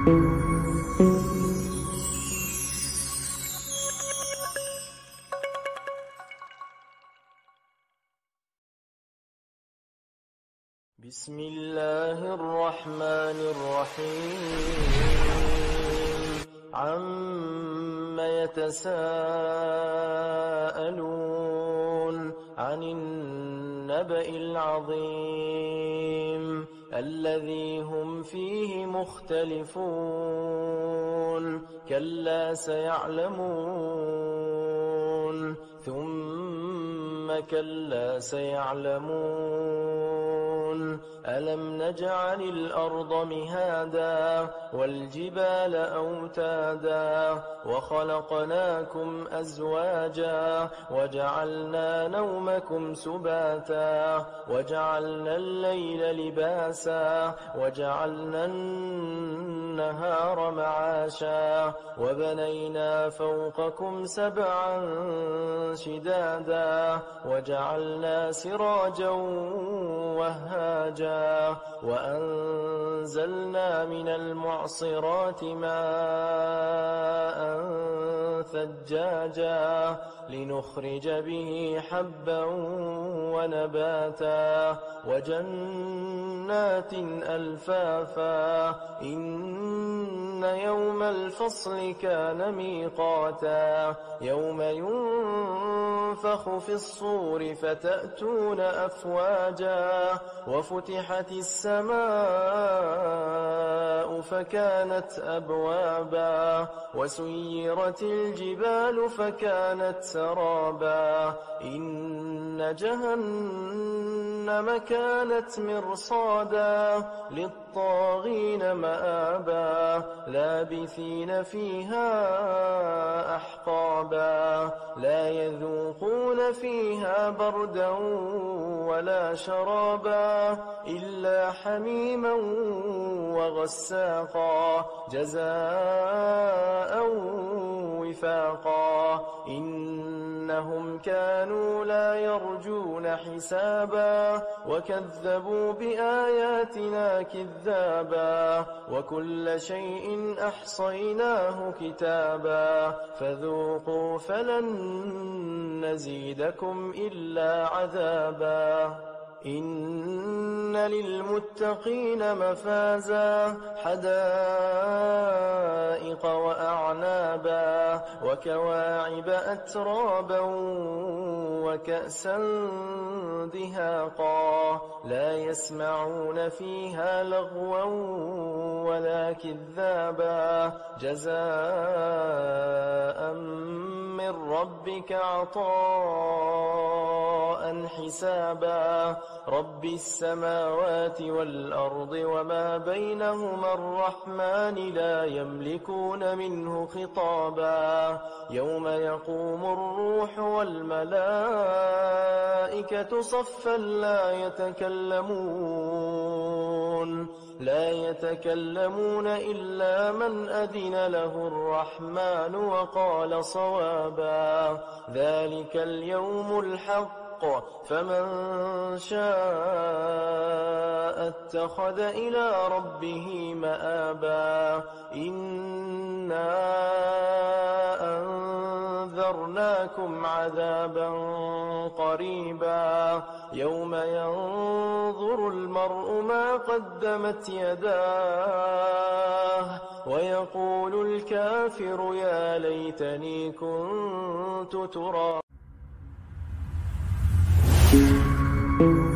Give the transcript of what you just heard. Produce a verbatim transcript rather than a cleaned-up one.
بسم الله الرحمن الرحيم عم يتساءلون عن النبأ العظيم الذي هم فيه مختلفون كلا سيعلمون ثم كلا سيعلمون ألم نجعل الأرض مهادا والجبال أوتادا وخلقناكم أزواجا وجعلنا نومكم سباتا وجعلنا الليل لباسا وجعلنا النهار معاشا وبنينا فوقكم سبعا شدادا وجعلنا سراجا وهاجا وأنزلنا من المعصرات ماء ثجاجا لنخرج به حبا ونباتا وجنات ألفافا إن يوم الفصل كان ميقاتا يوم ينفخ في الصور فتأتون أفواجا وفتحت السماء فكانت أبوابا وسيرت الجبال فكانت سرابا إن جهنم كانت مرصادا للطاغين مآبا لابثين فيها أحقابا لا يذوقون فيها بردا ولا شرابا إلا حميما وغساقا جزاء وفاقا إنهم كانوا لا يرجون حسابا وكذبوا بآياتنا كذابا وكل شيء أحصيناه كتابا فذوقوا فلن نزيدكم إلا عذابا إن للمتقين مفازا حدائق وأعنابا وكواعب أترابا وكأسا دهاقا لا يسمعون فيها لغوا ولا كذابا جزاء من ربك عطاء حسابا رب السماوات والأرض وما بينهما الرحمن لا يملكون منه خطابا يوم يقوم الروح والملائكة صفا لا يتكلمون لا يتكلمون إلا من أذن له الرحمن وقال صوابا ذلك اليوم الحق فمن شاء اتخذ إلى ربه مآبا إنا أنذرناكم عذابا قريبا يوم ينظر المرء ما قدمت يداه ويقول الكافر يا ليتني كنت ترابا.